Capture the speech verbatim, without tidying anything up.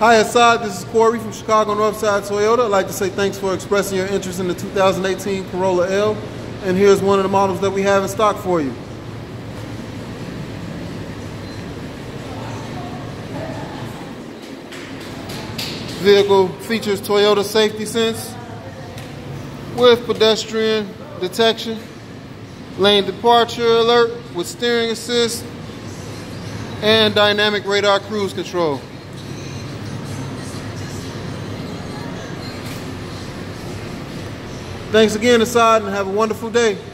Hi Assad, this is Corey from Chicago Northside Toyota. I'd like to say thanks for expressing your interest in the two thousand eighteen Corolla L. And here's one of the models that we have in stock for you. Vehicle features Toyota safety sense with pedestrian detection, lane departure alert with steering assist, and dynamic radar cruise control. Thanks again, Assad, and have a wonderful day.